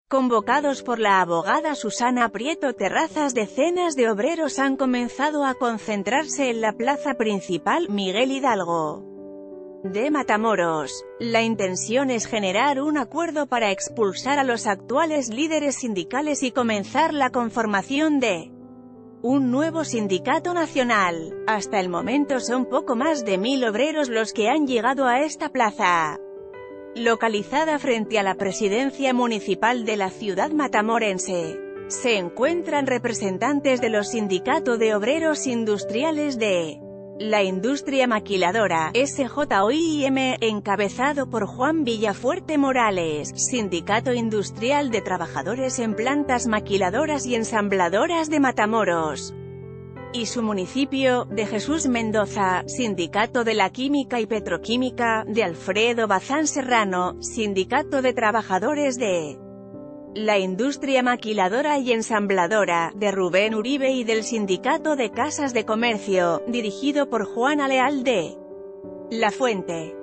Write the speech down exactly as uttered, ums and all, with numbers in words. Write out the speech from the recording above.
Convocados por la abogada Susana Prieto Terrazas, decenas de obreros han comenzado a concentrarse en la plaza principal, Miguel Hidalgo, de Matamoros. La intención es generar un acuerdo para expulsar a los actuales líderes sindicales y comenzar la conformación de un nuevo sindicato nacional. Hasta el momento son poco más de mil obreros los que han llegado a esta plaza, localizada frente a la presidencia municipal de la ciudad matamorense. Se encuentran representantes de los sindicatos de obreros industriales de la industria maquiladora, S J O I M, encabezado por Juan Villafuerte Morales, Sindicato Industrial de Trabajadores en Plantas Maquiladoras y Ensambladoras de Matamoros y su municipio, de Jesús Mendoza, Sindicato de la Química y Petroquímica, de Alfredo Bazán Serrano, Sindicato de Trabajadores de la Industria Maquiladora y Ensambladora, de Rubén Uribe, y del Sindicato de Casas de Comercio, dirigido por Juana Leal de La Fuente.